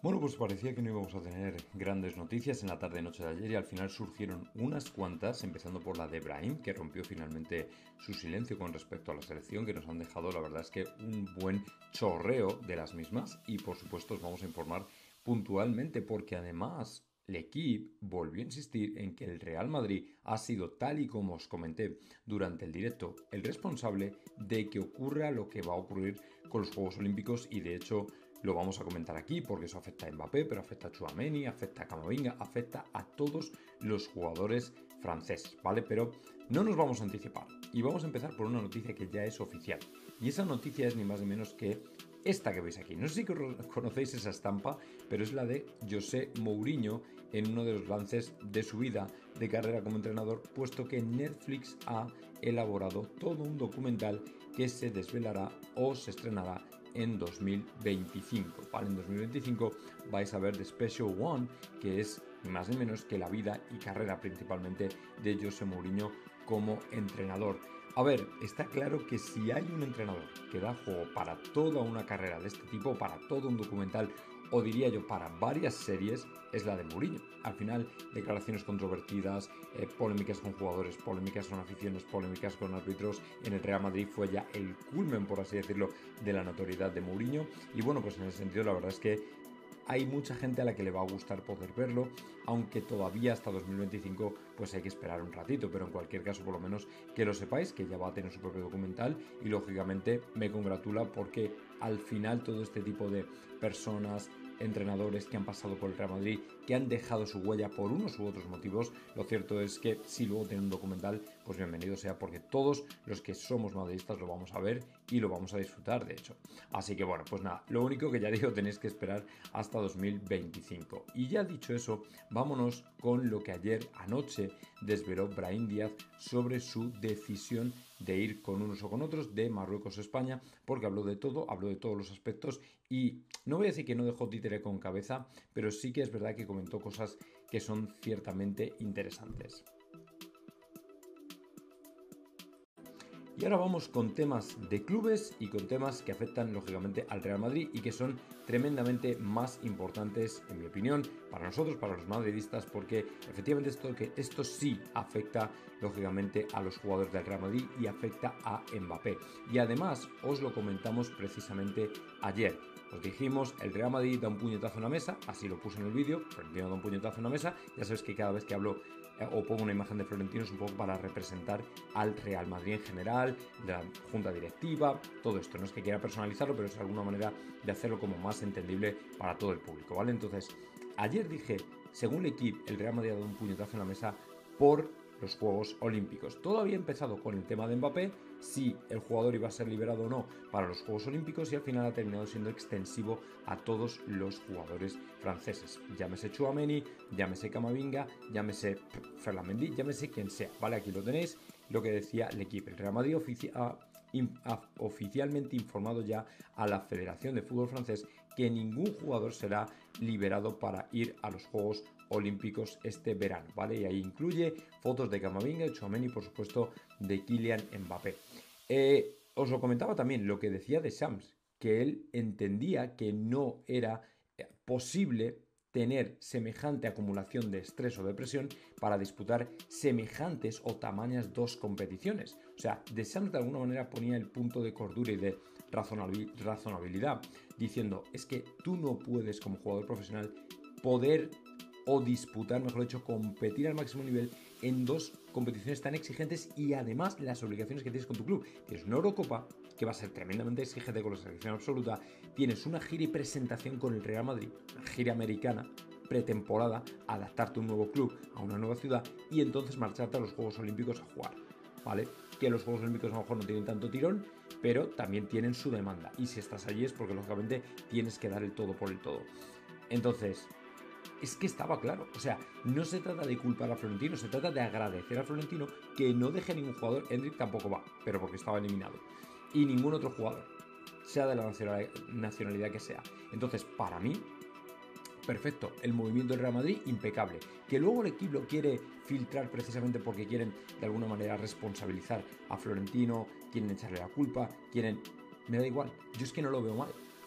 Bueno, pues parecía que no íbamos a tener grandes noticias en la tarde-noche de ayer y al final surgieron unas cuantas, empezando por la de Brahim, que rompió finalmente su silencio con respecto a la selección, que nos han dejado, la verdad es que un buen chorreo de las mismas y por supuesto os vamos a informar puntualmente porque además L'Equipe volvió a insistir en que el Real Madrid ha sido, tal y como os comenté durante el directo, el responsable de que ocurra lo que va a ocurrir con los Juegos Olímpicos y de hecho lo vamos a comentar aquí porque eso afecta a Mbappé, pero afecta a Tchouaméni, afecta a Camavinga, afecta a todos los jugadores franceses, ¿vale? Pero no nos vamos a anticipar y vamos a empezar por una noticia que ya es oficial. Y esa noticia es ni más ni menos que esta que veis aquí. No sé si conocéis esa estampa, pero es la de José Mourinho en uno de los lances de su vida de carrera como entrenador, puesto que Netflix ha elaborado todo un documental que se desvelará o se estrenará en 2025. ¿Vale? En 2025 vais a ver The Special One, que es ni más ni menos que la vida y carrera principalmente de José Mourinho como entrenador. A ver, está claro que si hay un entrenador que da juego para toda una carrera de este tipo, para todo un documental, o diría yo para varias series, es la de Mourinho. Al final, declaraciones controvertidas, polémicas con jugadores, polémicas con aficiones, polémicas con árbitros. En el Real Madrid fue ya el culmen, por así decirlo, de la notoriedad de Mourinho. Y bueno, pues en ese sentido, la verdad es que hay mucha gente a la que le va a gustar poder verlo, aunque todavía hasta 2025 pues hay que esperar un ratito, pero en cualquier caso por lo menos que lo sepáis, que ya va a tener su propio documental y lógicamente me congratula porque al final todo este tipo de personas, entrenadores que han pasado por el Real Madrid, que han dejado su huella por unos u otros motivos, lo cierto es que si luego tienen un documental, pues bienvenido sea porque todos los que somos madridistas lo vamos a ver y lo vamos a disfrutar de hecho. Así que bueno, pues nada, lo único que ya digo tenéis que esperar hasta 2025. Y ya dicho eso, vámonos con lo que ayer anoche desveló Brahim Díaz sobre su decisión de ir con unos o con otros de Marruecos a España, porque habló de todo, habló de todos los aspectos y no voy a decir que no dejó títere con cabeza, pero sí que es verdad que comentó cosas que son ciertamente interesantes. Y ahora vamos con temas de clubes y con temas que afectan lógicamente al Real Madrid y que son tremendamente más importantes, en mi opinión, para nosotros, para los madridistas, porque efectivamente esto sí afecta lógicamente a los jugadores del Real Madrid y afecta a Mbappé. Y además os lo comentamos precisamente ayer. Os dijimos, el Real Madrid da un puñetazo en la mesa, así lo puse en el vídeo, Florentino da un puñetazo en la mesa, ya sabes que cada vez que hablo o pongo una imagen de Florentino es un poco para representar al Real Madrid en general, de la junta directiva, todo esto. No es que quiera personalizarlo, pero es alguna manera de hacerlo como más entendible para todo el público, ¿vale? Entonces, ayer dije, según el equipo, el Real Madrid ha dado un puñetazo en la mesa por los Juegos Olímpicos. Todo había empezado con el tema de Mbappé, si el jugador iba a ser liberado o no para los Juegos Olímpicos y al final ha terminado siendo extensivo a todos los jugadores franceses. Llámese Tchouaméni, llámese Camavinga, llámese Ferland Mendy, llámese quien sea. Vale, aquí lo tenéis, lo que decía el equipo. El Real Madrid ha oficialmente informado ya a la Federación de Fútbol Francés que ningún jugador será liberado para ir a los Juegos Olímpicos este verano, ¿vale? Y ahí incluye fotos de Camavinga, Tchouaméni y por supuesto de Kylian Mbappé. Os lo comentaba también lo que decía de Shams, que él entendía que no era posible tener semejante acumulación de estrés o de presión para disputar semejantes o tamañas dos competiciones. O sea, De Shams de alguna manera ponía el punto de cordura y de razonabilidad, diciendo, es que tú no puedes como jugador profesional poder o disputar, mejor dicho, competir al máximo nivel en dos competiciones tan exigentes y además las obligaciones que tienes con tu club. Tienes una Eurocopa, que va a ser tremendamente exigente con la selección absoluta, tienes una gira y presentación con el Real Madrid, una gira americana, pretemporada, adaptarte a un nuevo club, a una nueva ciudad y entonces marcharte a los Juegos Olímpicos a jugar, ¿vale? Que los Juegos Olímpicos a lo mejor no tienen tanto tirón, pero también tienen su demanda y si estás allí es porque lógicamente tienes que dar el todo por el todo. Entonces, es que estaba claro, o sea, no se trata de culpar a Florentino, se trata de agradecer a Florentino que no deje a ningún jugador. Endrick tampoco va, pero porque estaba eliminado, y ningún otro jugador, sea de la nacionalidad que sea. Entonces, para mí, perfecto, el movimiento del Real Madrid impecable. Que luego el equipo lo quiere filtrar precisamente porque quieren de alguna manera responsabilizar a Florentino, quieren echarle la culpa, quieren... Me da igual, yo es que no lo veo mal.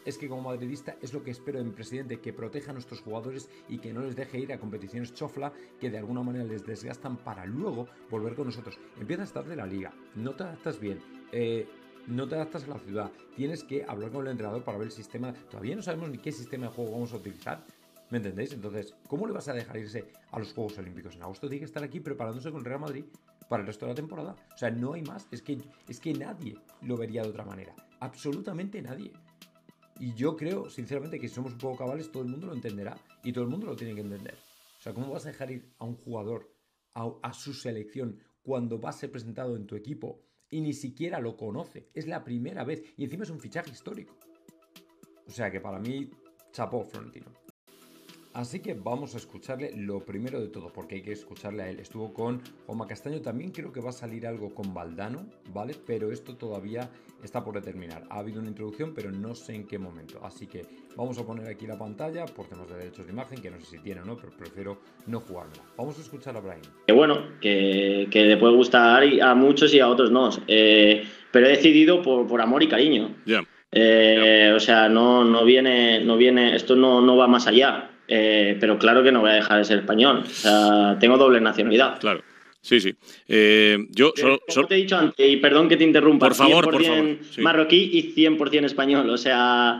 es que como madridista es lo que espero de mi presidente, que proteja a nuestros jugadores y que no les deje ir a competiciones chofla que de alguna manera les desgastan para luego volver con nosotros. Empiezas tarde la liga, no te adaptas bien, no te adaptas a la ciudad, tienes que hablar con el entrenador para ver el sistema, todavía no sabemos ni qué sistema de juego vamos a utilizar. ¿Me entendéis? Entonces, ¿cómo le vas a dejar irse a los Juegos Olímpicos? En agosto tiene que estar aquí preparándose con el Real Madrid para el resto de la temporada. O sea, no hay más. Es que nadie lo vería de otra manera. Absolutamente nadie. Y yo creo, sinceramente, que si somos un poco cabales, todo el mundo lo entenderá. Y todo el mundo lo tiene que entender. O sea, ¿cómo vas a dejar ir a un jugador a su selección cuando va a ser presentado en tu equipo y ni siquiera lo conoce? Es la primera vez. Y encima es un fichaje histórico. O sea que para mí, chapó Florentino. Así que vamos a escucharle lo primero de todo, porque hay que escucharle a él. Estuvo con Juanma Castaño, también creo que va a salir algo con Valdano, ¿vale? Pero esto todavía está por determinar. Ha habido una introducción, pero no sé en qué momento. Así que vamos a poner aquí la pantalla por temas de derechos de imagen, que no sé si tiene o no, pero prefiero no jugármela. Vamos a escuchar a Brahim. Que bueno, que le puede gustar a muchos y a otros no. Pero he decidido por amor y cariño. O sea, no viene, esto no va más allá. Pero claro que no voy a dejar de ser español. O sea, tengo doble nacionalidad. Claro. Sí. Yo como te he dicho antes, y perdón que te interrumpa, por favor, 100% sí. marroquí y 100% español. O sea,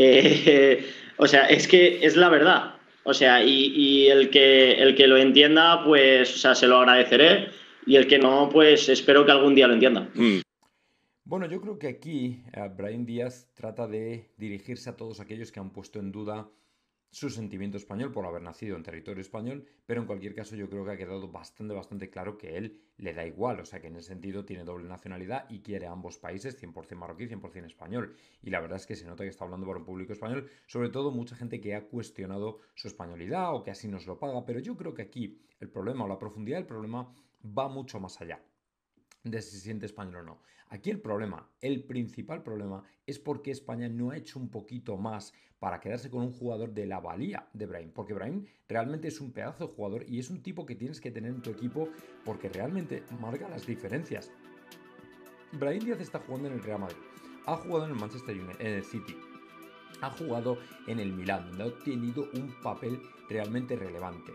es que es la verdad. O sea, y el que lo entienda, pues, o sea, se lo agradeceré. Y el que no, pues espero que algún día lo entienda. Bueno, yo creo que aquí Brahim Díaz trata de dirigirse a todos aquellos que han puesto en duda su sentimiento español por haber nacido en territorio español, pero en cualquier caso yo creo que ha quedado bastante claro que él le da igual, o sea que en ese sentido tiene doble nacionalidad y quiere ambos países, 100% marroquí, 100% español. Y la verdad es que se nota que está hablando para un público español, sobre todo mucha gente que ha cuestionado su españolidad o que así nos lo paga, pero yo creo que aquí el problema o la profundidad del problema va mucho más allá de si se siente español o no. Aquí el principal problema, es porque España no ha hecho un poquito más para quedarse con un jugador de la valía de Brahim. Porque Brahim realmente es un pedazo de jugador y es un tipo que tienes que tener en tu equipo porque realmente marca las diferencias. Brahim Díaz está jugando en el Real Madrid, ha jugado en el Manchester United, en el City, ha jugado en el Milán, donde ha tenido un papel realmente relevante.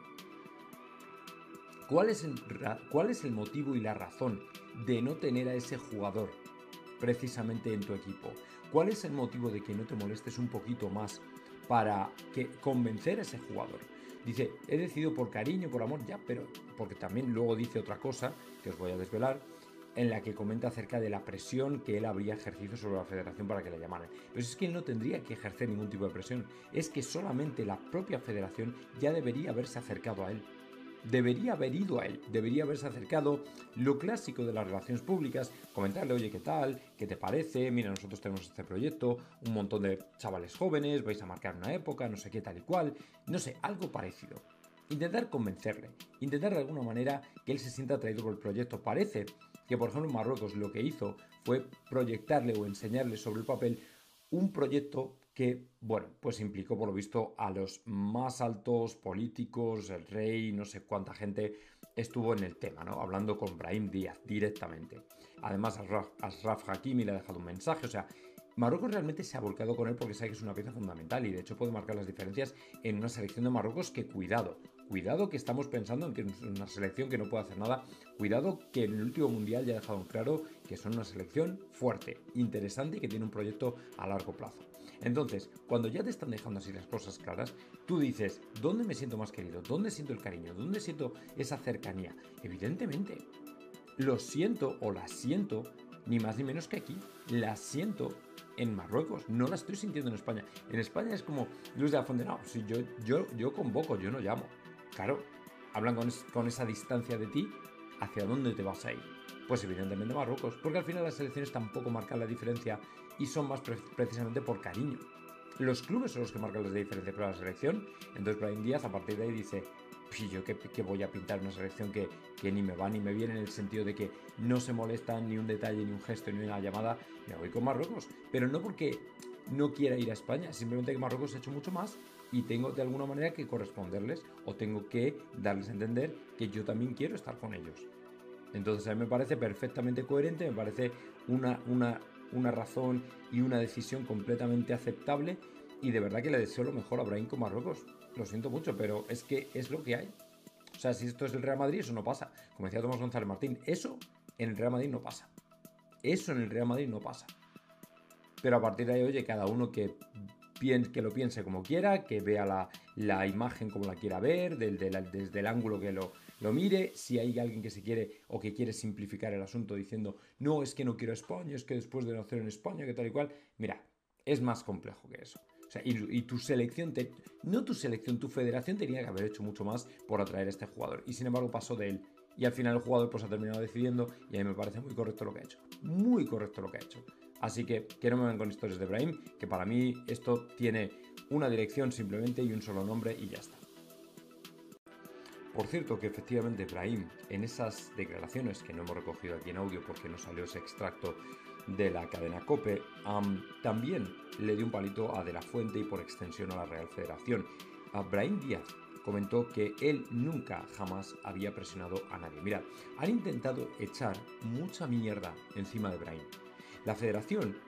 ¿Cuál es el motivo y la razón de no tener a ese jugador precisamente en tu equipo? ¿Cuál es el motivo de que no te molestes un poquito más para convencer a ese jugador? Dice, he decidido por cariño, por amor, ya, pero porque también luego dice otra cosa, que os voy a desvelar, en la que comenta acerca de la presión que él habría ejercido sobre la federación para que le llamaran. Pero es que él no tendría que ejercer ningún tipo de presión, es que solamente la propia federación ya debería haberse acercado a él. Debería haber ido a él, debería haberse acercado, lo clásico de las relaciones públicas, comentarle, oye, ¿qué tal? ¿Qué te parece? Mira, nosotros tenemos este proyecto, un montón de chavales jóvenes, vais a marcar una época, no sé qué tal y cual, no sé, algo parecido. Intentar convencerle, intentar de alguna manera que él se sienta atraído por el proyecto. Parece que, por ejemplo, en Marruecos lo que hizo fue proyectarle o enseñarle sobre el papel un proyecto que, bueno, pues implicó por lo visto a los más altos políticos, el rey, no sé cuánta gente estuvo en el tema, ¿no? Hablando con Brahim Díaz directamente. Además, Ashraf Hakimi le ha dejado un mensaje, o sea, Marruecos realmente se ha volcado con él porque sabe que es una pieza fundamental y de hecho puede marcar las diferencias en una selección de Marruecos que, cuidado que estamos pensando en que es una selección que no puede hacer nada, cuidado que en el último mundial ya ha dejado claro que son una selección fuerte, interesante y que tiene un proyecto a largo plazo. Entonces, cuando ya te están dejando así las cosas claras, tú dices, ¿dónde me siento más querido? ¿Dónde siento el cariño? ¿Dónde siento esa cercanía? Evidentemente, lo siento o la siento ni más ni menos que aquí. La siento en Marruecos, no la estoy sintiendo en España. En España es como Luis de la Fuente, no, si yo convoco, yo no llamo. Claro, hablan con esa distancia de ti, ¿hacia dónde te vas a ir? Pues evidentemente Marruecos, porque al final las selecciones tampoco marcan la diferencia y son más precisamente por cariño. Los clubes son los que marcan las diferencias para la selección. Entonces Brahim Díaz a partir de ahí dice, yo que voy a pintar una selección que ni me va ni me viene, en el sentido de que no se molesta ni un detalle, ni un gesto, ni una llamada, me voy con Marruecos. Pero no porque no quiera ir a España, simplemente que Marruecos ha hecho mucho más y tengo de alguna manera que corresponderles o tengo que darles a entender que yo también quiero estar con ellos. Entonces a mí me parece perfectamente coherente, me parece una una razón y una decisión completamente aceptable, y de verdad que le deseo lo mejor a Brahim con Marruecos. Lo siento mucho, pero es que es lo que hay. O sea, si esto es el Real Madrid, eso no pasa. Como decía Tomás González Martín, eso en el Real Madrid no pasa. Eso en el Real Madrid no pasa. Pero a partir de ahí, oye, cada uno que lo piense como quiera, que vea la imagen como la quiera ver, desde el ángulo que lo mire. Si hay alguien que se quiere o que quiere simplificar el asunto diciendo, no, es que no quiero España, es que después de nacer en España, que tal y cual. Mira, es más complejo que eso. O sea, y tu selección, tu federación tenía que haber hecho mucho más por atraer a este jugador. Y sin embargo pasó de él. Y al final el jugador pues ha terminado decidiendo, y a mí me parece muy correcto lo que ha hecho. Muy correcto lo que ha hecho. Así que no me vengan con historias de Brahim, que para mí esto tiene una dirección simplemente y un solo nombre y ya está. Por cierto que efectivamente Brahim, en esas declaraciones que no hemos recogido aquí en audio porque no salió ese extracto de la cadena COPE, también le dio un palito a De La Fuente y por extensión a la Real Federación. Brahim Díaz comentó que él nunca jamás había presionado a nadie. Mirad, han intentado echar mucha mierda encima de Brahim. La federación,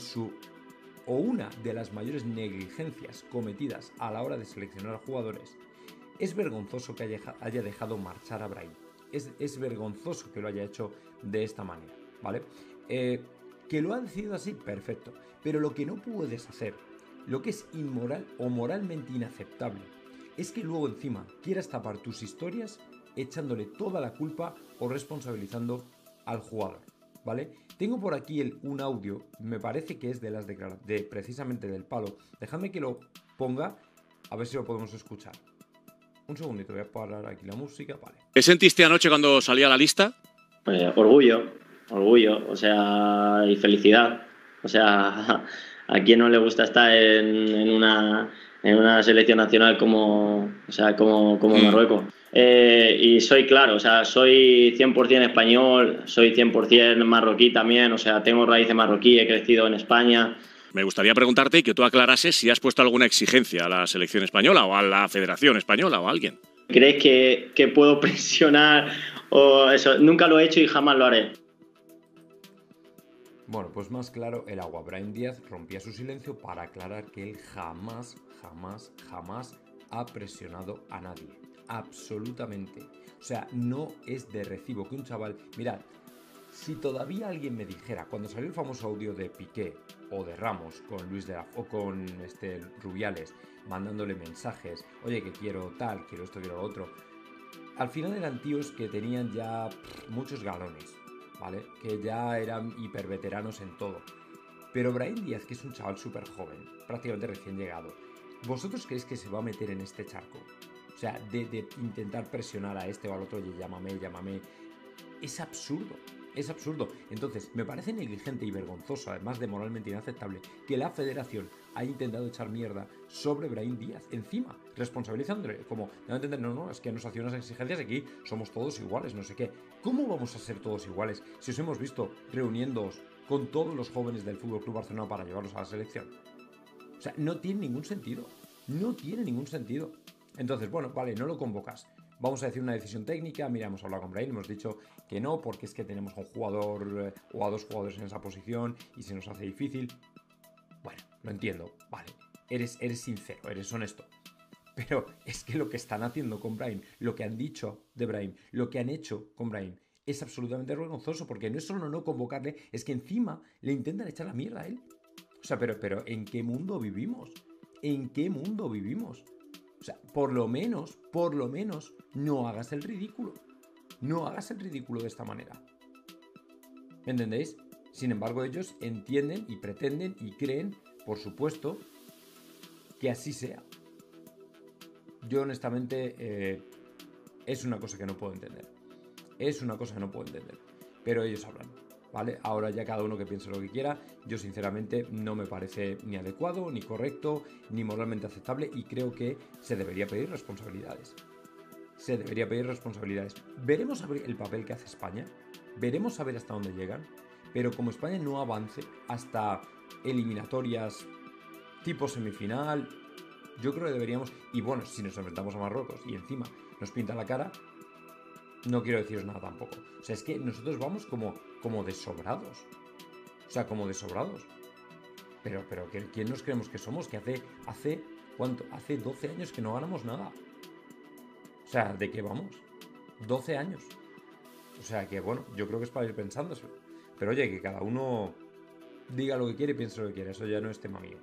una de las mayores negligencias cometidas a la hora de seleccionar a jugadores, es vergonzoso que haya dejado marchar a Brahim. Es vergonzoso que lo haya hecho de esta manera, ¿vale? Que lo ha decidido así, perfecto. Pero lo que no puedes hacer, lo que es inmoral o moralmente inaceptable, es que luego encima quieras tapar tus historias echándole toda la culpa o responsabilizando al jugador, ¿vale? Tengo por aquí un audio, me parece que es precisamente del Palo. Dejadme que lo ponga, a ver si lo podemos escuchar. Un segundito, voy a parar aquí la música, vale. ¿Qué sentiste anoche cuando salía la lista? Orgullo, o sea, y felicidad. O sea, a quien no le gusta estar en una selección nacional como Marruecos. Y soy claro, o sea, soy 100% español, soy 100% marroquí también, o sea, tengo raíces marroquí, he crecido en España. Me gustaría preguntarte y que tú aclarases si has puesto alguna exigencia a la selección española o a la Federación Española o a alguien. ¿Crees que puedo presionar o eso? Nunca lo he hecho y jamás lo haré. Bueno, pues más claro el agua. Brahim Díaz rompía su silencio para aclarar que él jamás ha presionado a nadie. Absolutamente. O sea, no es de recibo que un chaval... Mirad, si todavía alguien me dijera, cuando salió el famoso audio de Piqué o de Ramos con Luis de la... o con Rubiales, mandándole mensajes, oye, que quiero tal, quiero esto, quiero lo otro. Al final eran tíos que tenían ya muchos galones, ¿vale? Que ya eran hiperveteranos en todo. Pero Brahim Díaz, que es un chaval súper joven, prácticamente recién llegado, ¿vosotros creéis que se va a meter en este charco? O sea, de intentar presionar a este o al otro, oye, llámame. Es absurdo. Es absurdo. Entonces, me parece negligente y vergonzoso, además de moralmente inaceptable, que la federación haya intentado echar mierda sobre Brahim Díaz encima, responsabilizándole, como, no entender, no, es que nos hacía unas exigencias, aquí somos todos iguales, no sé qué. ¿Cómo vamos a ser todos iguales si os hemos visto reuniéndoos con todos los jóvenes del FC Barcelona para llevarlos a la selección? O sea, no tiene ningún sentido. No tiene ningún sentido. Entonces, bueno, vale, no lo convocas. Vamos a decir una decisión técnica. Mira, hemos hablado con Brahim, hemos dicho que no, porque es que tenemos un jugador o a dos jugadores en esa posición y se nos hace difícil. Bueno, lo entiendo, vale. Eres sincero, eres honesto. Pero es que lo que están haciendo con Brahim, lo que han dicho de Brahim, lo que han hecho con Brahim, es absolutamente vergonzoso, porque no es solo no convocarle, es que encima le intentan echar la mierda a él. O sea, pero ¿en qué mundo vivimos? ¿En qué mundo vivimos? O sea, por lo menos, no hagas el ridículo. No hagas el ridículo de esta manera. ¿Me entendéis? Sin embargo, ellos entienden y pretenden y creen, por supuesto, que así sea. Yo, honestamente, es una cosa que no puedo entender. Pero ellos hablan, ¿vale? Ahora ya cada uno que piense lo que quiera. Yo, sinceramente, no me parece ni adecuado, ni correcto, ni moralmente aceptable, y creo que se debería pedir responsabilidades. Veremos a ver el papel que hace España, veremos a ver hasta dónde llegan, pero como España no avance hasta eliminatorias tipo semifinal, yo creo que deberíamos, y bueno, si nos enfrentamos a Marruecos y encima nos pinta la cara, no quiero deciros nada tampoco. O sea, es que nosotros vamos como desobrados. O sea, como de sobrados. Pero ¿quién nos creemos que somos? Que hace ¿cuánto? Hace 12 años que no ganamos nada. O sea, ¿de qué vamos? 12 años. O sea, que bueno, yo creo que es para ir pensándoselo. Pero oye, que cada uno diga lo que quiere y piense lo que quiere. Eso ya no es tema mío.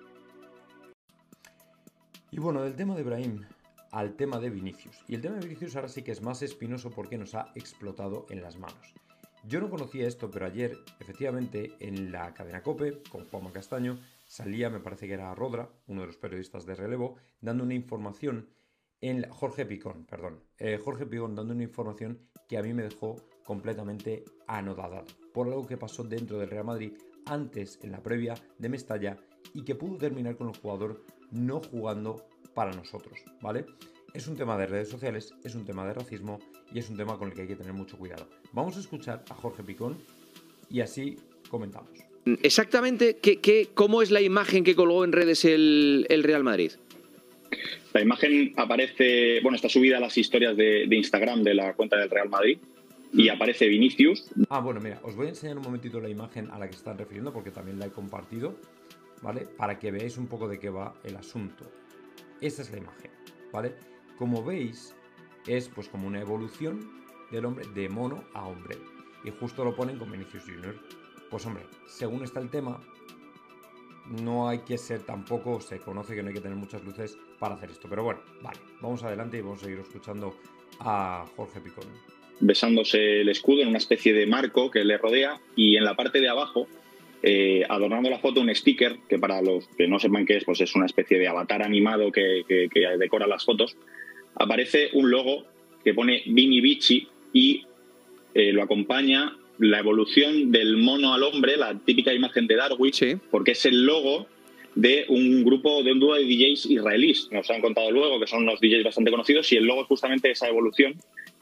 Y bueno, del tema de Brahim al tema de Vinicius. Y el tema de Vinicius ahora sí que es más espinoso porque nos ha explotado en las manos. Yo no conocía esto, pero ayer, efectivamente, en la cadena COPE, con Juanma Castaño, salía, me parece que era Rodra, uno de los periodistas de relevo, dando una información, Jorge Picón, dando una información que a mí me dejó completamente anodadado, por algo que pasó dentro del Real Madrid antes, en la previa de Mestalla, y que pudo terminar con el jugador no jugando para nosotros, ¿vale? Es un tema de redes sociales, es un tema de racismo y es un tema con el que hay que tener mucho cuidado. Vamos a escuchar a Jorge Picón y así comentamos. Exactamente, ¿cómo es la imagen que colgó en redes el Real Madrid? La imagen aparece, bueno, está subida a las historias de Instagram de la cuenta del Real Madrid y aparece Vinicius. Bueno, mira, os voy a enseñar un momentito la imagen a la que se están refiriendo porque también la he compartido, ¿vale? Para que veáis un poco de qué va el asunto. Esta es la imagen, ¿vale? Como veis, es pues como una evolución del hombre de mono a hombre. Y justo lo ponen con Vinicius Junior. Pues hombre, según está el tema, no hay que ser tampoco, se conoce que no hay que tener muchas luces para hacer esto. Pero bueno, vale, vamos adelante y vamos a seguir escuchando a Jorge Picón. Besándose el escudo en una especie de marco que le rodea y en la parte de abajo, adornando la foto, un sticker que para los que no sepan qué es, pues es una especie de avatar animado que decora las fotos. Aparece un logo que pone Vini Vici y lo acompaña la evolución del mono al hombre, la típica imagen de Darwin, sí, porque es el logo de un grupo, de un dúo de DJs israelíes. Nos han contado luego que son unos DJs bastante conocidos y el logo es justamente esa evolución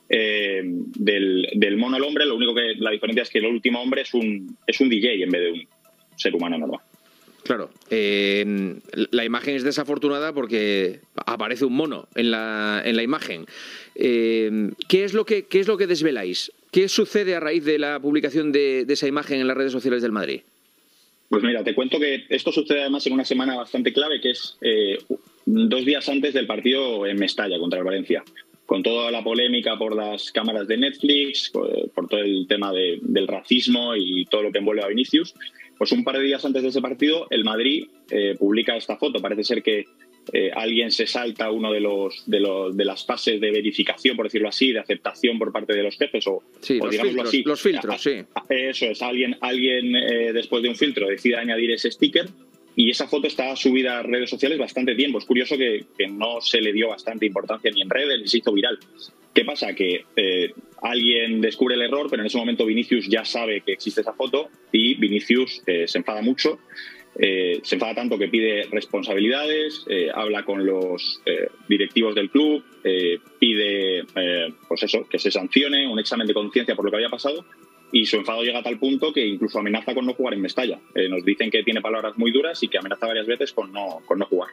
del mono al hombre. Lo único que la diferencia es que el último hombre es un DJ en vez de un ser humano normal. Claro, la imagen es desafortunada porque aparece un mono en la imagen. ¿Qué es lo que desveláis? ¿Qué sucede a raíz de la publicación de esa imagen en las redes sociales del Madrid? Pues mira, te cuento que esto sucede además en una semana bastante clave, que es 2 días antes del partido en Mestalla contra el Valencia. Con toda la polémica por las cámaras de Netflix, por todo el tema del racismo y todo lo que envuelve a Vinicius, pues un par de días antes de ese partido, el Madrid publica esta foto. Parece ser que alguien se salta uno de las fases de verificación, por decirlo así, de aceptación por parte de los jefes, sí, o los digámoslo filtros, así. Los filtros, sí. Eso es, alguien después de un filtro decide añadir ese sticker. Y esa foto está subida a redes sociales bastante tiempo. Es curioso que no se le dio bastante importancia ni en redes ni se hizo viral. ¿Qué pasa? Que alguien descubre el error, pero en ese momento Vinicius ya sabe que existe esa foto y Vinicius se enfada mucho. Se enfada tanto que pide responsabilidades, habla con los directivos del club, pide pues eso, que se sancione, un examen de conciencia por lo que había pasado. Y su enfado llega a tal punto que incluso amenaza con no jugar en Mestalla. Nos dicen que tiene palabras muy duras y que amenaza varias veces con no jugar.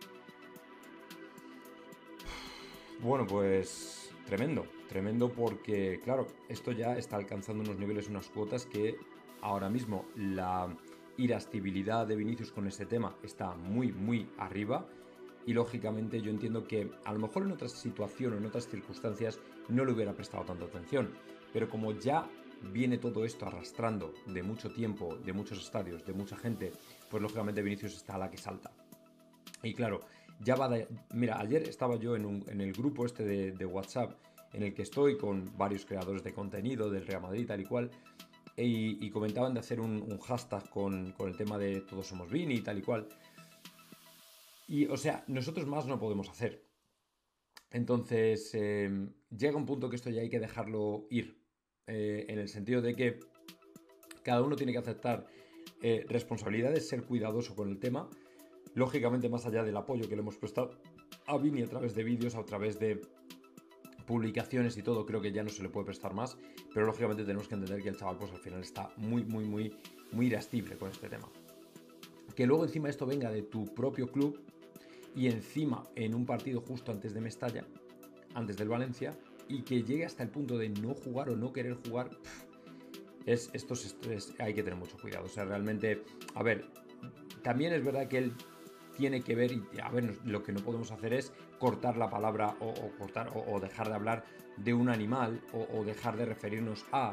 Bueno, pues tremendo porque, claro, esto ya está alcanzando unos niveles, unas cuotas que ahora mismo la irascibilidad de Vinicius con este tema está muy, muy arriba. Y lógicamente yo entiendo que a lo mejor en otra situación o en otras circunstancias no le hubiera prestado tanta atención. Pero como ya viene todo esto arrastrando de mucho tiempo, de muchos estadios, de mucha gente, pues lógicamente Vinicius está a la que salta. Y claro, ya va mira, ayer estaba yo en el grupo este de WhatsApp en el que estoy con varios creadores de contenido del Real Madrid tal y cual, y comentaban de hacer un hashtag con el tema de todos somos Vini y tal y cual. Y o sea, nosotros más no podemos hacer. Entonces llega un punto que esto ya hay que dejarlo ir. En el sentido de que cada uno tiene que aceptar responsabilidades, ser cuidadoso con el tema, lógicamente más allá del apoyo que le hemos prestado a Vini a través de vídeos, a través de publicaciones y todo, creo que ya no se le puede prestar más, pero lógicamente tenemos que entender que el chaval pues al final está muy irascible con este tema. Que luego encima esto venga de tu propio club y encima en un partido justo antes de Mestalla, antes del Valencia, y que llegue hasta el punto de no jugar o no querer jugar, hay que tener mucho cuidado. O sea, realmente, a ver, también es verdad que él tiene que ver, y a ver, lo que no podemos hacer es cortar la palabra o dejar de hablar de un animal o dejar de referirnos a,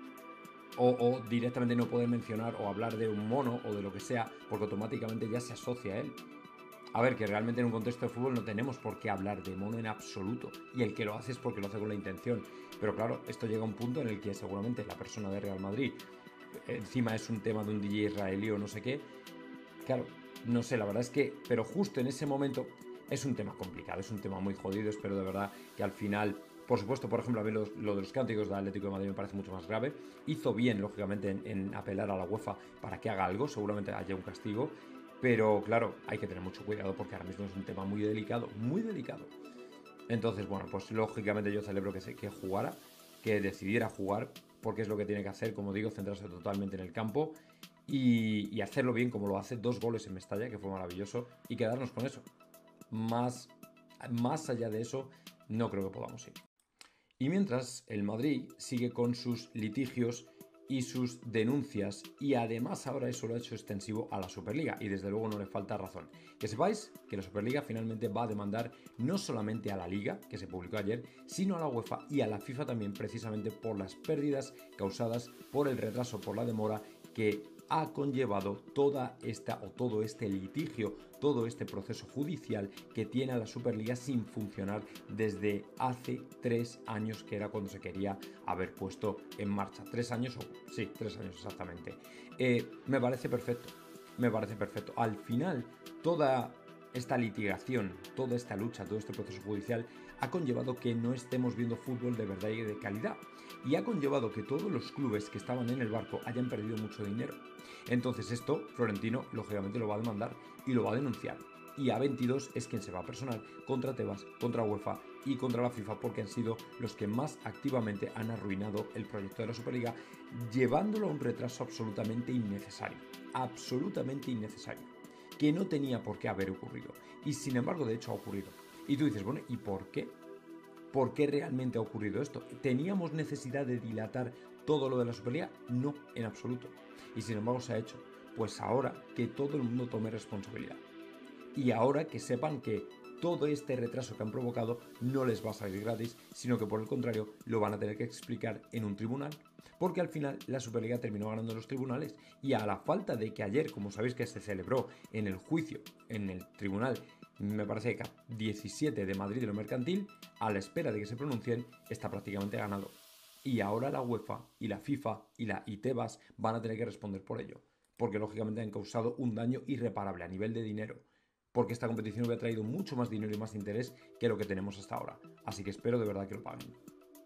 o directamente no poder mencionar o hablar de un mono o de lo que sea, porque automáticamente ya se asocia a él. A ver, que realmente en un contexto de fútbol no tenemos por qué hablar de mono en absoluto, y el que lo hace es porque lo hace con la intención. Pero claro, esto llega a un punto en el que seguramente la persona de Real Madrid, encima es un tema de un DJ israelí o no sé qué, claro, no sé, la verdad es que, pero justo en ese momento es un tema complicado, es un tema muy jodido. Espero de verdad que al final, por supuesto, por ejemplo, a mí lo de los cánticos del Atlético de Madrid me parece mucho más grave. Hizo bien, lógicamente, en apelar a la UEFA para que haga algo, seguramente haya un castigo. Pero claro, hay que tener mucho cuidado porque ahora mismo es un tema muy delicado, muy delicado. Entonces, bueno, pues lógicamente yo celebro que jugara, que decidiera jugar, porque es lo que tiene que hacer, como digo, centrarse totalmente en el campo y hacerlo bien como lo hace. 2 goles en Mestalla, que fue maravilloso, y quedarnos con eso. Más allá de eso, no creo que podamos ir. Y mientras, el Madrid sigue con sus litigios y sus denuncias, y además ahora eso lo ha hecho extensivo a la Superliga, y desde luego no le falta razón. Que sepáis que la Superliga finalmente va a demandar no solamente a la Liga, que se publicó ayer, sino a la UEFA y a la FIFA también, precisamente por las pérdidas causadas por el retraso, por la demora que ha conllevado todo este litigio, todo este proceso judicial que tiene a la Superliga sin funcionar desde hace 3 años, que era cuando se quería haber puesto en marcha. 3 años, sí, 3 años exactamente. Me parece perfecto. Al final, toda esta litigación, toda esta lucha, todo este proceso judicial ha conllevado que no estemos viendo fútbol de verdad y de calidad, y ha conllevado que todos los clubes que estaban en el barco hayan perdido mucho dinero. Entonces esto Florentino lógicamente lo va a demandar y lo va a denunciar, y A22 es quien se va a personar contra Tebas, contra UEFA y contra la FIFA, porque han sido los que más activamente han arruinado el proyecto de la Superliga, llevándolo a un retraso absolutamente innecesario, que no tenía por qué haber ocurrido, y sin embargo de hecho ha ocurrido. Y tú dices, bueno, ¿y por qué? ¿Por qué realmente ha ocurrido esto? ¿Teníamos necesidad de dilatar todo lo de la Superliga? No, en absoluto. Y sin embargo se ha hecho. Pues ahora que todo el mundo tome responsabilidad. Y ahora que sepan que todo este retraso que han provocado no les va a salir gratis, sino que por el contrario lo van a tener que explicar en un tribunal, porque al final la Superliga terminó ganando en los tribunales, y a la falta de que ayer, como sabéis que se celebró en el juicio, en el tribunal, me parece que 17 de Madrid de lo mercantil, a la espera de que se pronuncien, está prácticamente ganado. Y ahora la UEFA y la FIFA y Tebas van a tener que responder por ello, porque lógicamente han causado un daño irreparable a nivel de dinero, porque esta competición hubiera traído mucho más dinero y más interés que lo que tenemos hasta ahora. Así que espero de verdad que lo paguen.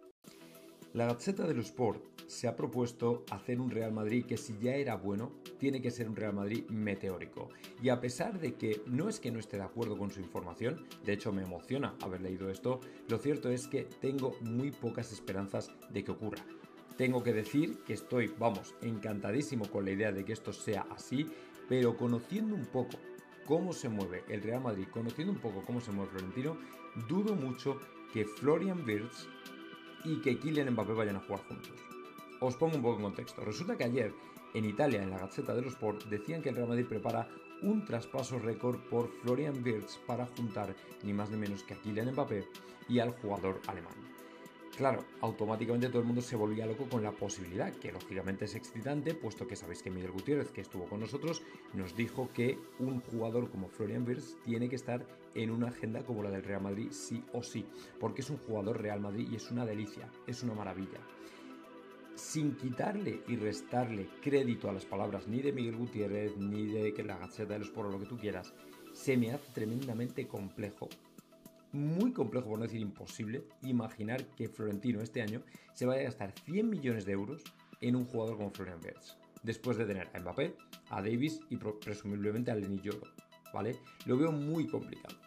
La Gazzetta dello Sport se ha propuesto hacer un Real Madrid que, si ya era bueno, tiene que ser un Real Madrid meteórico. Y a pesar de que no es que no esté de acuerdo con su información, de hecho me emociona haber leído esto, lo cierto es que tengo muy pocas esperanzas de que ocurra. Tengo que decir que estoy, encantadísimo con la idea de que esto sea así, pero conociendo un poco cómo se mueve el Real Madrid, conociendo un poco cómo se mueve Florentino, dudo mucho que Florian Wirtz y que Kylian Mbappé vayan a jugar juntos. Os pongo un poco en contexto. Resulta que ayer en Italia, en la Gazzetta dello Sport, decían que el Real Madrid prepara un traspaso récord por Florian Wirtz para juntar ni más ni menos que a Kylian Mbappé y al jugador alemán. Claro, automáticamente todo el mundo se volvía loco con la posibilidad, que lógicamente es excitante, puesto que sabéis que Miguel Gutiérrez, que estuvo con nosotros, nos dijo que un jugador como Florian Wirtz tiene que estar en una agenda como la del Real Madrid sí o sí, porque es un jugador Real Madrid y es una delicia, es una maravilla. Sin quitarle y restarle crédito a las palabras ni de Miguel Gutiérrez, ni de que la Gazzetta dello Sport o lo que tú quieras, se me hace tremendamente complejo, muy complejo por no decir imposible, imaginar que Florentino este año se vaya a gastar 100 millones de euros en un jugador como Florian Wirtz, después de tener a Mbappé, a Davis y presumiblemente a Lenny Yoro, ¿vale? Lo veo muy complicado,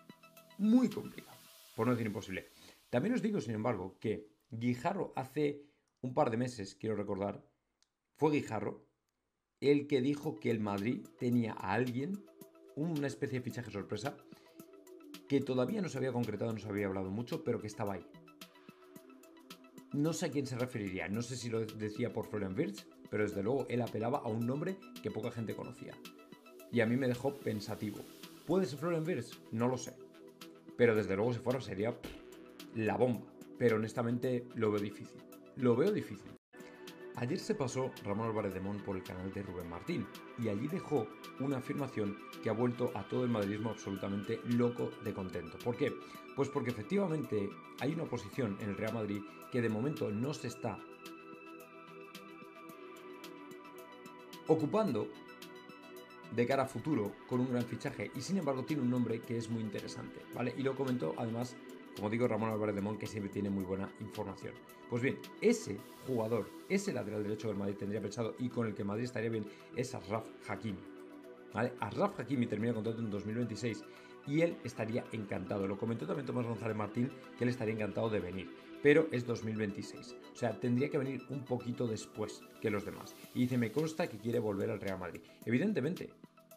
por no decir imposible. También os digo, sin embargo, que Guijarro hace un par de meses, quiero recordar, fue Guijarro el que dijo que el Madrid tenía a alguien, una especie de fichaje sorpresa, que todavía no se había concretado, no se había hablado mucho, pero que estaba ahí. No sé a quién se referiría, no sé si lo decía por Florian Wirtz, pero desde luego él apelaba a un nombre que poca gente conocía. Y a mí me dejó pensativo. ¿Puede ser Florian Wirtz? No lo sé. Pero desde luego si fuera sería la bomba. Pero honestamente lo veo difícil. Lo veo difícil. Ayer se pasó Ramón Álvarez de Mon por el canal de Rubén Martín y allí dejó una afirmación que ha vuelto a todo el madridismo absolutamente loco de contento. ¿Por qué? Pues porque efectivamente hay una posición en el Real Madrid que de momento no se está ocupando de cara a futuro con un gran fichaje y sin embargo tiene un nombre que es muy interesante, ¿vale? Y lo comentó además, como digo, Ramón Álvarez de Mon, que siempre tiene muy buena información. Pues bien, ese jugador, ese lateral derecho del Madrid tendría pensado y con el que Madrid estaría bien es Achraf Hakimi, ¿vale? Achraf Hakimi termina contrato en 2026 y él estaría encantado. Lo comentó también Tomás González Martín, que él estaría encantado de venir, pero es 2026. O sea, tendría que venir un poquito después que los demás. Y dice, me consta que quiere volver al Real Madrid. Evidentemente.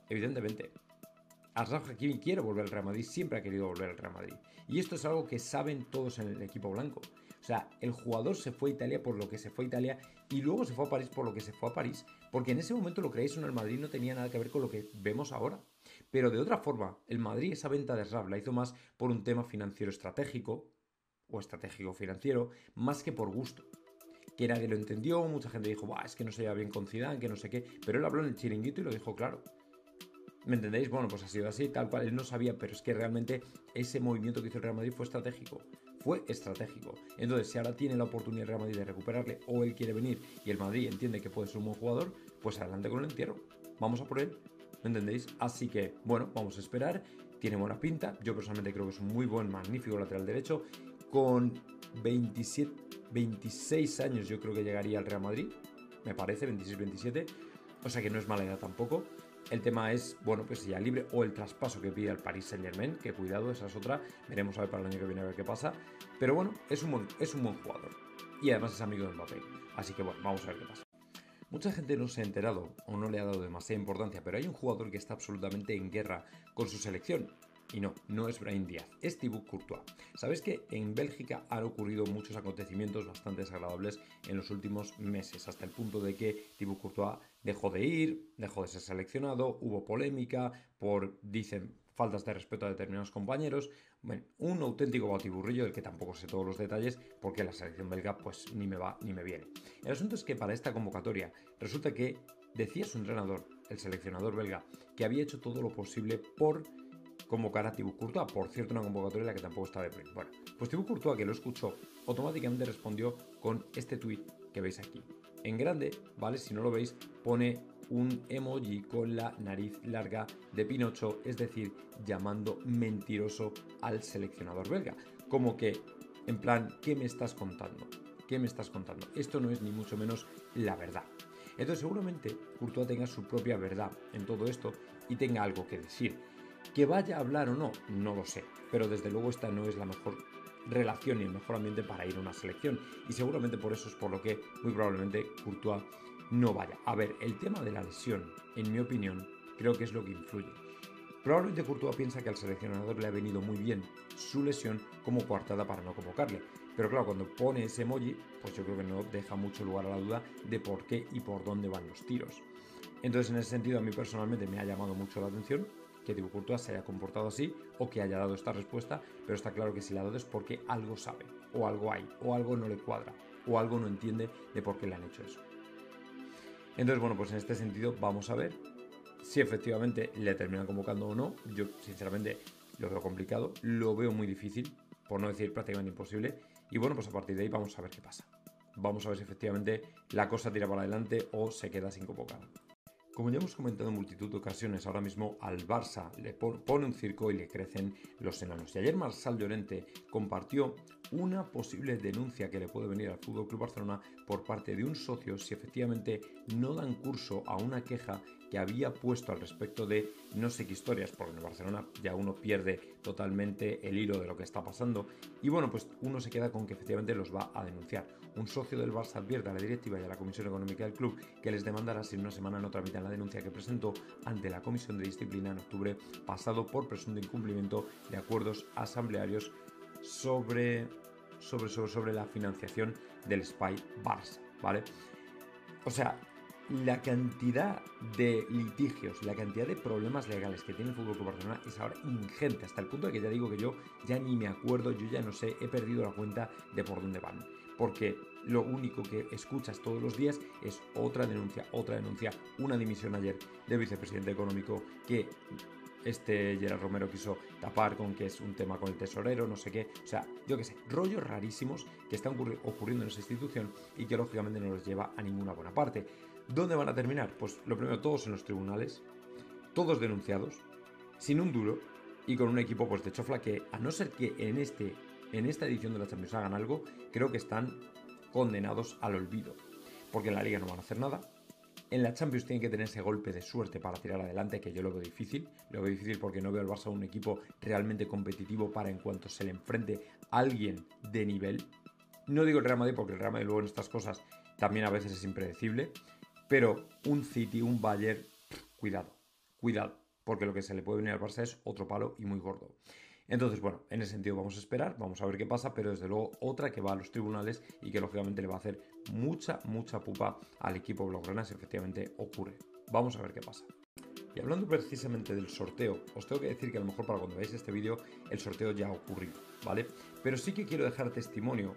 Achraf Hakimi quiere volver al Real Madrid, siempre ha querido volver al Real Madrid. Y esto es algo que saben todos en el equipo blanco. O sea, el jugador se fue a Italia por lo que se fue a Italia y luego se fue a París por lo que se fue a París. Porque en ese momento, lo creéis o no, el Madrid no tenía nada que ver con lo que vemos ahora. Pero de otra forma, el Madrid esa venta de Achraf la hizo más por un tema financiero estratégico o estratégico financiero, más que por gusto. Que nadie lo entendió, mucha gente dijo, bah, es que no se lleva bien con Zidane, que no sé qué. Pero él habló en el chiringuito y lo dijo claro. ¿Me entendéis? Bueno, pues ha sido así, tal cual. Él no sabía, pero es que realmente ese movimiento que hizo el Real Madrid fue estratégico. Fue estratégico. Entonces, si ahora tiene la oportunidad el Real Madrid de recuperarle o él quiere venir y el Madrid entiende que puede ser un buen jugador, pues adelante con el entierro. Vamos a por él. ¿Me entendéis? Así que, bueno, vamos a esperar. Tiene buena pinta. Yo personalmente creo que es un muy buen, magnífico lateral derecho. Con 26 años yo creo que llegaría al Real Madrid. Me parece, 26-27. O sea que no es mala edad tampoco. El tema es, bueno, pues si ya libre o el traspaso que pide al Paris Saint-Germain, que cuidado, esa es otra. Veremos a ver para el año que viene a ver qué pasa. Pero bueno, es un buen jugador. Y además es amigo de Mbappé. Así que bueno, vamos a ver qué pasa. Mucha gente no se ha enterado o no le ha dado demasiada importancia, pero hay un jugador que está absolutamente en guerra con su selección. Y no es Brahim Díaz, es Thibaut Courtois. Sabéis que en Bélgica han ocurrido muchos acontecimientos bastante desagradables en los últimos meses, hasta el punto de que Thibaut Courtois dejó de ir, dejó de ser seleccionado, hubo polémica por, dicen, faltas de respeto a determinados compañeros. Bueno, un auténtico batiburrillo del que tampoco sé todos los detalles porque la selección belga pues ni me va ni me viene. El asunto es que para esta convocatoria resulta que decía su entrenador, el seleccionador belga, que había hecho todo lo posible por convocar a Thibaut Courtois. Por cierto, una convocatoria en la que tampoco está de play. Bueno, pues Thibaut Courtois, que lo escuchó, automáticamente respondió con este tuit que veis aquí. En grande, ¿vale? Si no lo veis, pone un emoji con la nariz larga de Pinocho, es decir, llamando mentiroso al seleccionador belga. Como que, en plan, ¿qué me estás contando? ¿Qué me estás contando? Esto no es ni mucho menos la verdad. Entonces, seguramente Courtois tenga su propia verdad en todo esto y tenga algo que decir. Que vaya a hablar o no, no lo sé, pero desde luego esta no es la mejor relación y el mejor ambiente para ir a una selección y seguramente por eso es por lo que muy probablemente Courtois no vaya. A ver, el tema de la lesión, en mi opinión, creo que es lo que influye. Probablemente Courtois piensa que al seleccionador le ha venido muy bien su lesión como coartada para no convocarle, pero claro, cuando pone ese emoji, pues yo creo que no deja mucho lugar a la duda de por qué y por dónde van los tiros. Entonces, en ese sentido, a mí personalmente me ha llamado mucho la atención que Thibaut Courtois se haya comportado así o que haya dado esta respuesta, pero está claro que si la ha dado es porque algo sabe, o algo hay, o algo no le cuadra, o algo no entiende de por qué le han hecho eso. Entonces, bueno, pues en este sentido vamos a ver si efectivamente le terminan convocando o no. Yo, sinceramente, lo veo complicado, lo veo muy difícil, por no decir prácticamente imposible, y bueno, pues a partir de ahí vamos a ver qué pasa. Vamos a ver si efectivamente la cosa tira para adelante o se queda sin convocar. Como ya hemos comentado en multitud de ocasiones, ahora mismo al Barça le pone un circo y le crecen los enanos. Y ayer Marçal Llorente compartió una posible denuncia que le puede venir al FC Barcelona por parte de un socio si efectivamente no dan curso a una queja que había puesto al respecto de no sé qué historias, porque en Barcelona ya uno pierde totalmente el hilo de lo que está pasando. Y bueno, pues uno se queda con que efectivamente los va a denunciar. Un socio del Barça advierte a la directiva y a la Comisión Económica del club que les demandará si en una semana no tramitan la denuncia que presentó ante la Comisión de Disciplina en octubre pasado por presunto incumplimiento de acuerdos asamblearios sobre la financiación del Espai Barça, ¿vale? O sea, la cantidad de litigios, la cantidad de problemas legales que tiene el Fútbol Club Barcelona es ahora ingente, hasta el punto de que ya digo que yo ya ni me acuerdo, yo ya no sé, he perdido la cuenta de por dónde van. Porque lo único que escuchas todos los días es otra denuncia, una dimisión ayer del vicepresidente económico que Gerard Romero quiso tapar con que es un tema con el tesorero, no sé qué. O sea, yo qué sé, rollos rarísimos que están ocurriendo en esa institución y que lógicamente no los lleva a ninguna buena parte. ¿Dónde van a terminar? Pues lo primero, todos en los tribunales, todos denunciados, sin un duro y con un equipo pues de chofla que, a no ser que en esta edición de la Champions hagan algo, creo que están condenados al olvido. Porque en la Liga no van a hacer nada. En la Champions tienen que tener ese golpe de suerte para tirar adelante, que yo lo veo difícil. Lo veo difícil porque no veo al Barça un equipo realmente competitivo para en cuanto se le enfrente a alguien de nivel. No digo el Real Madrid porque el Real Madrid luego en estas cosas también a veces es impredecible. Pero un City, un Bayern, cuidado, porque lo que se le puede venir al Barça es otro palo y muy gordo. Entonces, bueno, en ese sentido vamos a esperar, vamos a ver qué pasa, pero desde luego otra que va a los tribunales y que lógicamente le va a hacer mucha pupa al equipo blaugrana si efectivamente ocurre. Vamos a ver qué pasa. Y hablando precisamente del sorteo, os tengo que decir que a lo mejor para cuando veáis este vídeo el sorteo ya ha ocurrido, ¿vale? Pero sí que quiero dejar testimonio,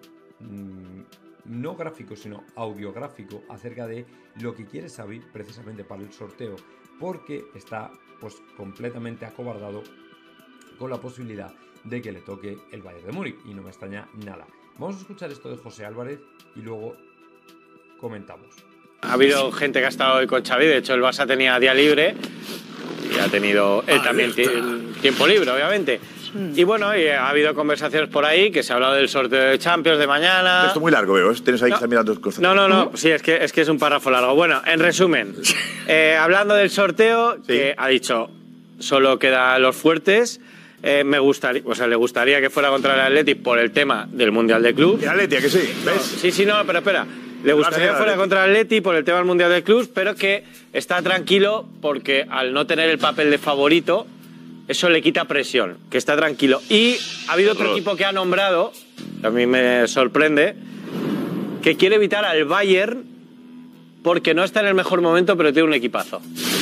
no gráfico sino audiográfico, acerca de lo que quiere Xavi precisamente para el sorteo, porque está pues completamente acobardado con la posibilidad de que le toque el Bayern de Múnich y no me extraña nada. Vamos a escuchar esto de José Álvarez y luego comentamos. Ha habido gente que ha estado hoy con Xavi, de hecho el Barça tenía día libre y ha tenido él también tiempo libre, obviamente. Y bueno, ha habido conversaciones por ahí que se ha hablado del sorteo de Champions de mañana. Esto muy largo, veo. Tienes ahí que estar mirando cosas. No. Sí, es que es un párrafo largo. Bueno, en resumen, hablando del sorteo, sí, que ha dicho solo quedan los fuertes. Me gustaría, le gustaría que fuera contra el Athletic por el tema del Mundial de Clubs. ¿El Athletic, que sí? ¿Ves? No, pero espera. Le gustaría que fuera contra el Athletic por el tema del Mundial de Clubs, pero que está tranquilo porque al no tener el papel de favorito, eso le quita presión, que está tranquilo. Y ha habido otro equipo que ha nombrado, que a mí me sorprende, que quiere evitar al Bayern porque no está en el mejor momento, pero tiene un equipazo.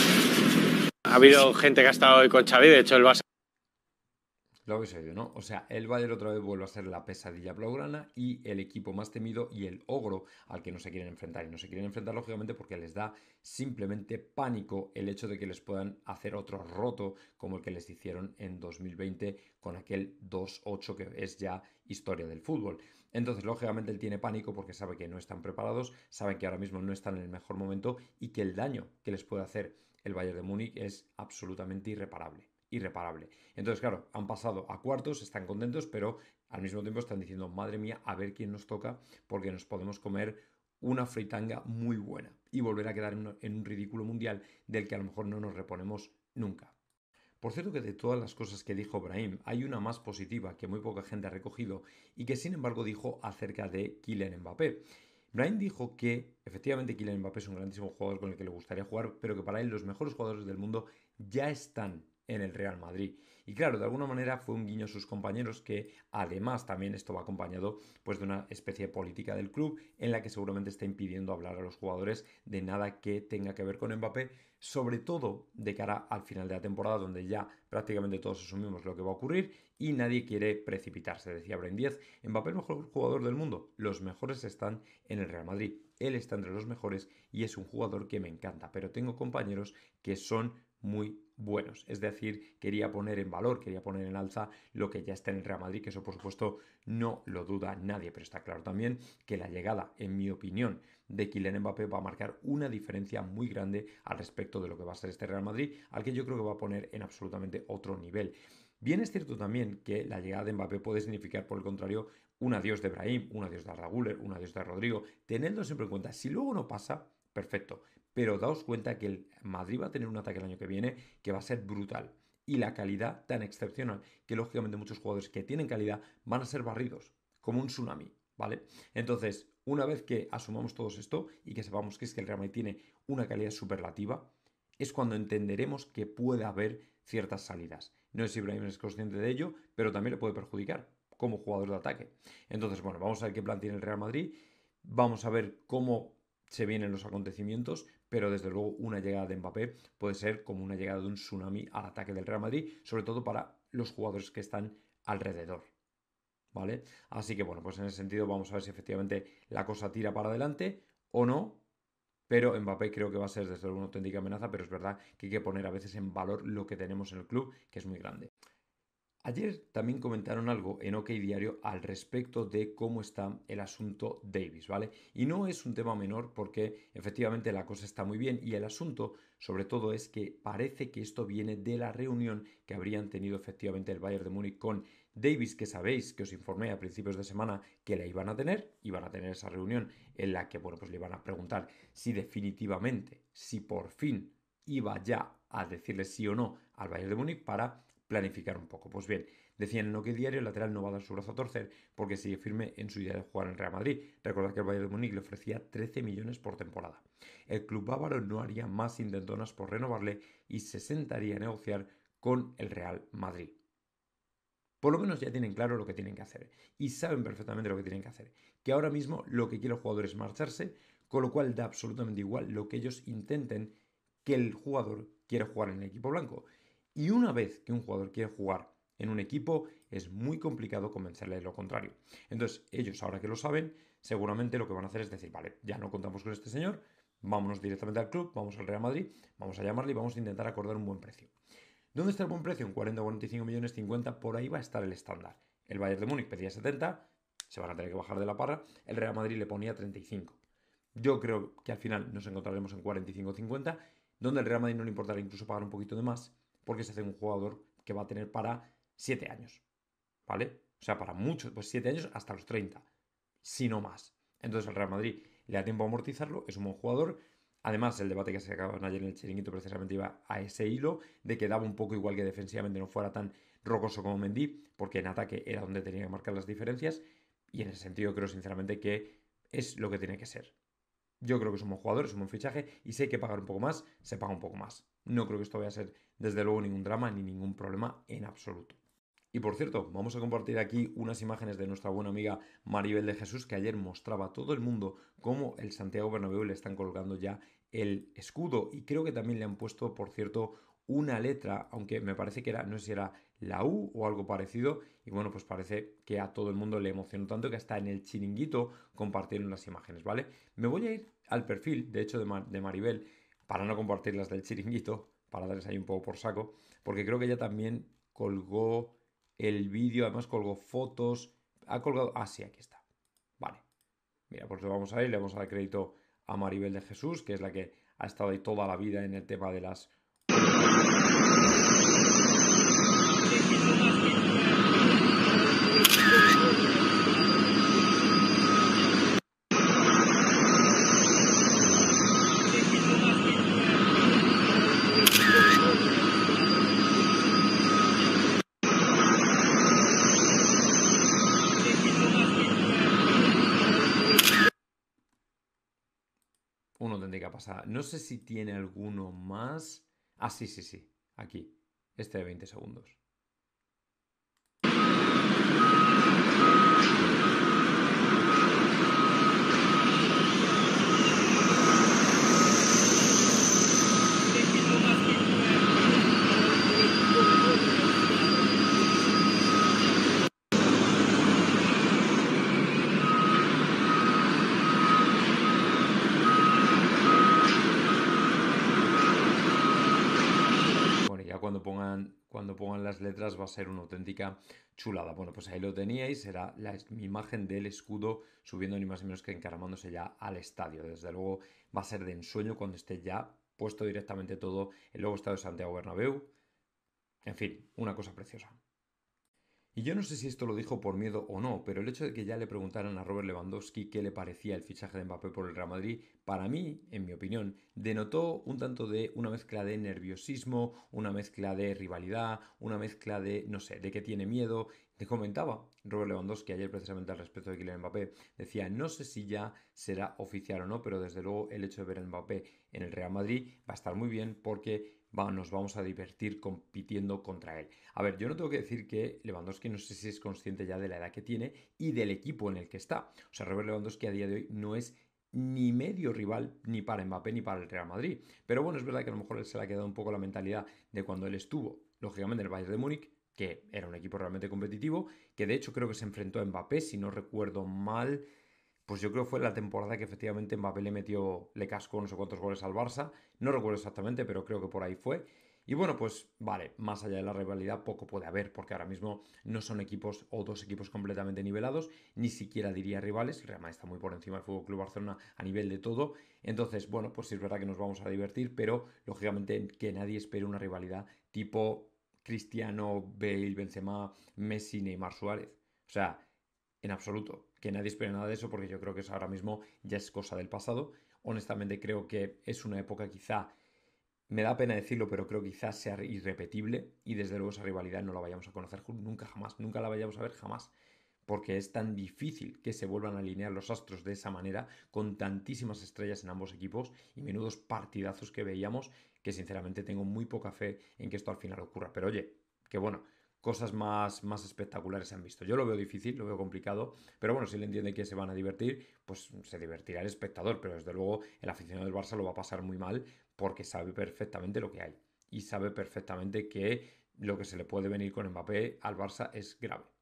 Ha habido gente que ha estado hoy con Xavi, de hecho el Barça. Lo habéis oído, ¿no? O sea, el Bayern otra vez vuelve a ser la pesadilla blaugrana y el equipo más temido y el ogro al que no se quieren enfrentar. Y no se quieren enfrentar, lógicamente, porque les da simplemente pánico el hecho de que les puedan hacer otro roto como el que les hicieron en 2020 con aquel 2-8 que es ya historia del fútbol. Entonces, lógicamente, él tiene pánico porque sabe que no están preparados, saben que ahora mismo no están en el mejor momento y que el daño que les puede hacer el Bayern de Múnich es absolutamente irreparable. Entonces, claro, han pasado a cuartos, están contentos, pero al mismo tiempo están diciendo, madre mía, a ver quién nos toca, porque nos podemos comer una fritanga muy buena y volver a quedar en un ridículo mundial del que a lo mejor no nos reponemos nunca. Por cierto que de todas las cosas que dijo Brahim, hay una más positiva que muy poca gente ha recogido y que sin embargo dijo acerca de Kylian Mbappé. Brahim dijo que efectivamente Kylian Mbappé es un grandísimo jugador con el que le gustaría jugar, pero que para él los mejores jugadores del mundo ya están en el Real Madrid. Y claro, de alguna manera fue un guiño a sus compañeros que además también esto va acompañado pues de una especie de política del club en la que seguramente está impidiendo hablar a los jugadores de nada que tenga que ver con Mbappé, sobre todo de cara al final de la temporada donde ya prácticamente todos asumimos lo que va a ocurrir y nadie quiere precipitarse. Decía Brahim Díaz, Mbappé el mejor jugador del mundo, los mejores están en el Real Madrid, él está entre los mejores y es un jugador que me encanta, pero tengo compañeros que son muy buenos, es decir, quería poner en valor, quería poner en alza lo que ya está en el Real Madrid, que eso por supuesto no lo duda nadie, pero está claro también que la llegada, en mi opinión, de Kylian Mbappé va a marcar una diferencia muy grande al respecto de lo que va a ser este Real Madrid, al que yo creo que va a poner en absolutamente otro nivel. Bien es cierto también que la llegada de Mbappé puede significar, por el contrario, un adiós de Brahim, un adiós de Arda Güler, un adiós de Rodrigo, tenedlo siempre en cuenta, si luego no pasa, perfecto. Pero daos cuenta que el Madrid va a tener un ataque el año que viene que va a ser brutal. Y la calidad tan excepcional que lógicamente muchos jugadores que tienen calidad van a ser barridos, como un tsunami, ¿vale? Entonces, una vez que asumamos todo esto y que sepamos que es que el Real Madrid tiene una calidad superlativa, es cuando entenderemos que puede haber ciertas salidas. No sé si Brahim es consciente de ello, pero también le puede perjudicar como jugador de ataque. Entonces, bueno, vamos a ver qué plan tiene el Real Madrid, vamos a ver cómo se vienen los acontecimientos, pero desde luego una llegada de Mbappé puede ser como una llegada de un tsunami al ataque del Real Madrid, sobre todo para los jugadores que están alrededor, ¿vale? Así que bueno, pues en ese sentido vamos a ver si efectivamente la cosa tira para adelante o no, pero Mbappé creo que va a ser desde luego una auténtica amenaza, pero es verdad que hay que poner a veces en valor lo que tenemos en el club, que es muy grande. Ayer también comentaron algo en OK Diario al respecto de cómo está el asunto Davis, ¿vale? Y no es un tema menor porque efectivamente la cosa está muy bien y el asunto sobre todo es que parece que esto viene de la reunión que habrían tenido efectivamente el Bayern de Múnich con Davis, que sabéis que os informé a principios de semana que la iban a tener esa reunión en la que, bueno, pues le iban a preguntar si definitivamente, si por fin iba ya a decirle sí o no al Bayern de Múnich para planificar un poco. Pues bien, decían en OK Diario, el lateral no va a dar su brazo a torcer porque sigue firme en su idea de jugar en el Real Madrid. Recordad que el Bayern de Múnich le ofrecía 13 millones por temporada. El club bávaro no haría más intentonas por renovarle y se sentaría a negociar con el Real Madrid. Por lo menos ya tienen claro lo que tienen que hacer y saben perfectamente lo que tienen que hacer. Que ahora mismo lo que quiere el jugador es marcharse, con lo cual da absolutamente igual lo que ellos intenten, que el jugador quiere jugar en el equipo blanco. Y una vez que un jugador quiere jugar en un equipo, es muy complicado convencerle de lo contrario. Entonces, ellos, ahora que lo saben, seguramente lo que van a hacer es decir, vale, ya no contamos con este señor, vámonos directamente al club, vamos al Real Madrid, vamos a llamarle y vamos a intentar acordar un buen precio. ¿Dónde está el buen precio? En 40, 45 millones, 50, por ahí va a estar el estándar. El Bayern de Múnich pedía 70, se van a tener que bajar de la parra, el Real Madrid le ponía 35. Yo creo que al final nos encontraremos en 45-50, donde el Real Madrid no le importará incluso pagar un poquito de más, porque se hace un jugador que va a tener para 7 años, ¿vale? O sea, para muchos, pues 7 años hasta los 30, si no más. Entonces al Real Madrid le da tiempo a amortizarlo, es un buen jugador. Además, el debate que se acababa ayer en el chiringuito precisamente iba a ese hilo de que daba un poco igual que defensivamente no fuera tan rocoso como Mendy, porque en ataque era donde tenía que marcar las diferencias, y en ese sentido creo sinceramente que es lo que tiene que ser. Yo creo que es un buen jugador, es un buen fichaje y si hay que pagar un poco más, se paga un poco más. No creo que esto vaya a ser desde luego ningún drama ni ningún problema en absoluto. Y por cierto, vamos a compartir aquí unas imágenes de nuestra buena amiga Maribel de Jesús, que ayer mostraba a todo el mundo cómo el Santiago Bernabéu le están colgando ya el escudo. Y creo que también le han puesto, por cierto, una letra, aunque me parece que era, no sé si era la U o algo parecido. Y bueno, pues parece que a todo el mundo le emocionó tanto que hasta en el chiringuito compartieron las imágenes, ¿vale? Me voy a ir al perfil, de hecho, de Maribel, para no compartir las del chiringuito, para darles ahí un poco por saco, porque creo que ella también colgó el vídeo, además colgó fotos, ha colgado... Ah, sí, aquí está. Vale. Mira, pues lo vamos a ver, le vamos a dar crédito a Maribel de Jesús, que es la que ha estado ahí toda la vida en el tema de las... Una auténtica pasada. No sé si tiene alguno más. Ah, sí, sí, sí. Aquí. Este de 20 segundos. Cuando pongan las letras va a ser una auténtica chulada. Bueno, pues ahí lo teníais, era la imagen del escudo subiendo ni más ni menos que encaramándose ya al estadio. Desde luego va a ser de ensueño cuando esté ya puesto directamente todo el nuevo estadio de Santiago Bernabéu. En fin, una cosa preciosa. Y yo no sé si esto lo dijo por miedo o no, pero el hecho de que ya le preguntaran a Robert Lewandowski qué le parecía el fichaje de Mbappé por el Real Madrid, para mí, en mi opinión, denotó un tanto de una mezcla de nerviosismo, una mezcla de rivalidad, una mezcla de, no sé, de que tiene miedo. Te comentaba Robert Lewandowski ayer precisamente al respecto de Kylian Mbappé, decía, no sé si ya será oficial o no, pero desde luego el hecho de ver a Mbappé en el Real Madrid va a estar muy bien porque nos vamos a divertir compitiendo contra él. A ver, yo no tengo que decir que Lewandowski no sé si es consciente ya de la edad que tiene y del equipo en el que está. O sea, Robert Lewandowski a día de hoy no es ni medio rival ni para Mbappé ni para el Real Madrid. Pero bueno, es verdad que a lo mejor él se le ha quedado un poco la mentalidad de cuando él estuvo, lógicamente, en el Bayern de Múnich, que era un equipo realmente competitivo, que de hecho creo que se enfrentó a Mbappé, si no recuerdo mal, pues yo creo que fue la temporada que efectivamente Mbappé le cascó no sé cuántos goles al Barça, no recuerdo exactamente, pero creo que por ahí fue. Y bueno, pues vale, más allá de la rivalidad poco puede haber, porque ahora mismo no son equipos o dos equipos completamente nivelados, ni siquiera diría rivales. El Real Madrid está muy por encima del FC Barcelona a nivel de todo. Entonces, bueno, pues sí es verdad que nos vamos a divertir, pero lógicamente que nadie espere una rivalidad tipo Cristiano, Bale, Benzema, Messi, Neymar, Suárez. O sea, en absoluto, que nadie espere nada de eso, porque yo creo que eso ahora mismo ya es cosa del pasado. Honestamente creo que es una época quizá, me da pena decirlo, pero creo que quizás sea irrepetible, y desde luego esa rivalidad no la vayamos a conocer nunca jamás, nunca la vayamos a ver jamás, porque es tan difícil que se vuelvan a alinear los astros de esa manera, con tantísimas estrellas en ambos equipos y menudos partidazos que veíamos, que sinceramente tengo muy poca fe en que esto al final ocurra. Pero oye, que bueno, cosas más espectaculares se han visto. Yo lo veo difícil, lo veo complicado, pero bueno, si él entiende que se van a divertir, pues se divertirá el espectador, pero desde luego el aficionado del Barça lo va a pasar muy mal, porque sabe perfectamente lo que hay y sabe perfectamente que lo que se le puede venir con Mbappé al Barça es grave.